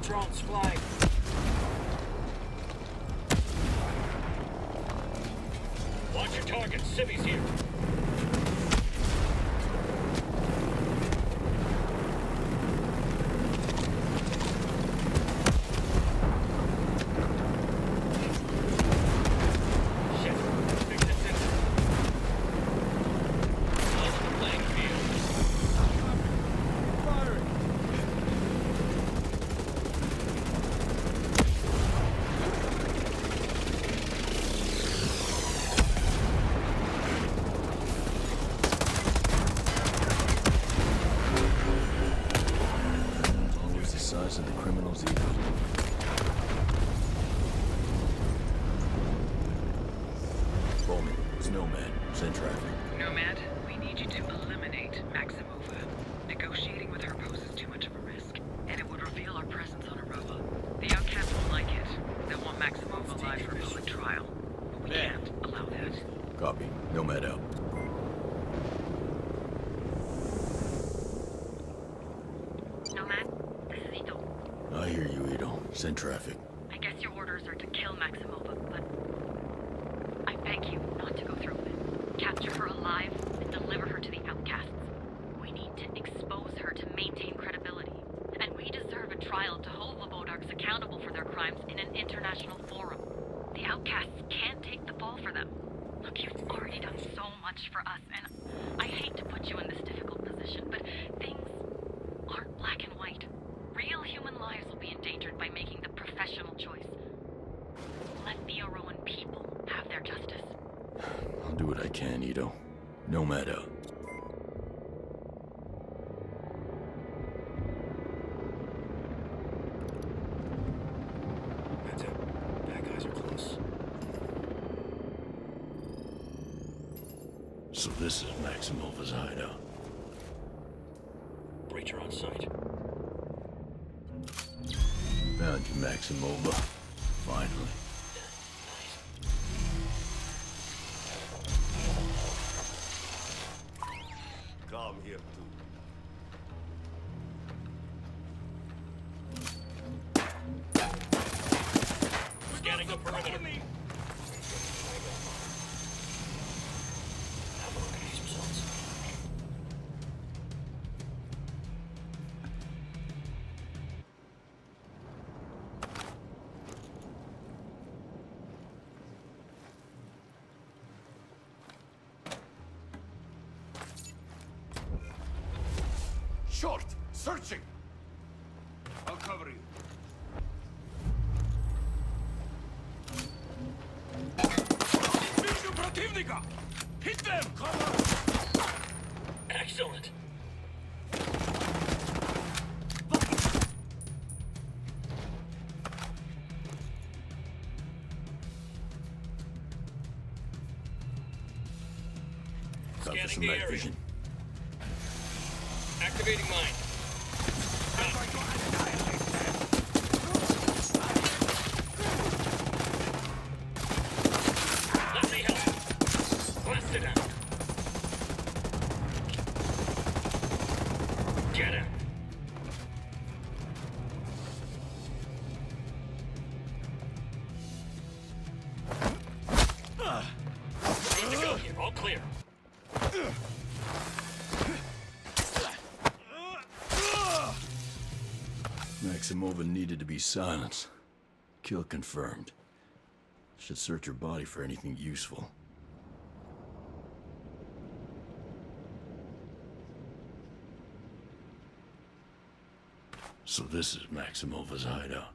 Drones flying. Watch your target. Civvies here. Of the criminals ego. Bowman, it's Nomad. Send traffic. Nomad, we need you to eliminate Maximova. Negotiating with her poses too much of a risk, and it would reveal our presence on Aroa. The outcasts won't like it. They'll want Maximova alive for a public trial. But we can't allow that. Copy. Nomad out. Nomad, this is Ito. I hear you, Ito. Send traffic. I guess your orders are to kill Maximova, but I beg you not to go through with it. Capture her alive and deliver her to the outcasts. We need to expose her to maintain credibility. And we deserve a trial to hold the Bodarks accountable for their crimes in an international forum. The outcasts can't take the fall for them. Look, you've already done so much for us, and I hate to put you in this difficult position, but things aren't black and white. Real human lives will be endangered by making the professional choice. Let the Aroan people have their justice. I'll do what I can, Ito. Nomad out. Heads up. Bad guys are close. So this is Maximova's hideout. Breacher on site. Found you, Maximova. Finally. Come here, too. Scanning the perimeter. Have a look at these results. Short! Searching! I'll cover you. Вижу противника! Hit them! Cover! Excellent. Got Scanning some the night area. vision. Activating mine. Let's see help. Blast it out. Get him. Good to go here. All clear. Maximova needed to be silenced. Kill confirmed. Should search her body for anything useful. So this is Maximova's hideout.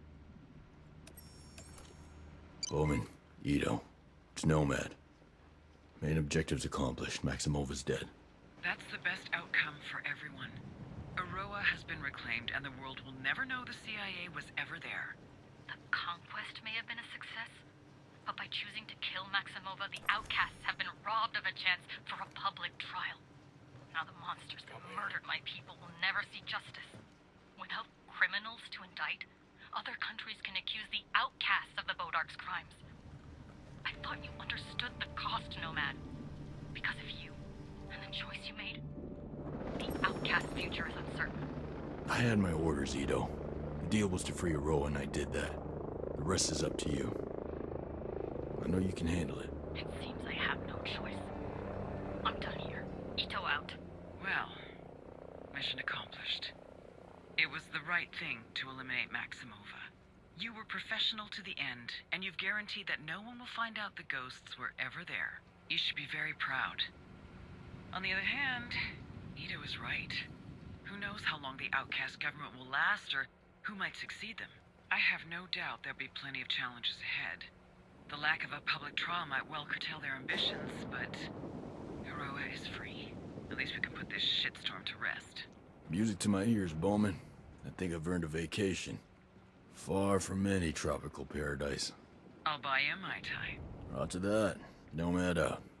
Bowman, Ito, it's Nomad. Main objectives accomplished. Maximova's dead. That's the best outcome for everyone. Aroa has been reclaimed, and the world will never know the CIA was ever there. The conquest may have been a success, but by choosing to kill Maximova, the outcasts have been robbed of a chance for a public trial. Now the monsters that murdered my people will never see justice. Without criminals to indict, other countries can accuse the outcasts of the Bodarks' crimes. I thought you understood the cost, Nomad. Because of you, and the choice you made, the outcast future is uncertain. I had my orders, Ito. deal was to free Aroa, and I did that. The rest is up to you. I know you can handle it. It seems I have no choice. I'm done here. Ito out. Well, mission accomplished. It was the right thing to eliminate Maximova. You were professional to the end, and you've guaranteed that no one will find out the ghosts were ever there. You should be very proud. On the other hand, Ito is right. Who knows how long the outcast government will last, or who might succeed them? I have no doubt there'll be plenty of challenges ahead. The lack of a public trial might well curtail their ambitions, but Aroa is free. At least we can put this shitstorm to rest. Music to my ears, Bowman. I think I've earned a vacation. Far from any tropical paradise. I'll buy you a Mai Tai. Roger that. Nomad out.